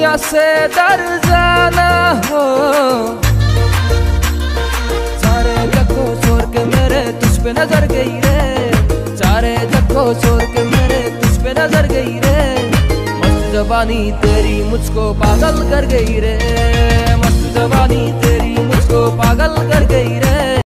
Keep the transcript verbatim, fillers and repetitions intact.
दुनिया से डर जाना हो। सारे जगो छोड़ के मेरे तुझ पे नजर गई रे, सारे जगो छोड़ के मेरे तुझ पे नजर गई रे। मस्त जवानी तेरी मुझको पागल कर गई रे, मस्त जवानी तेरी मुझको पागल कर गई रे।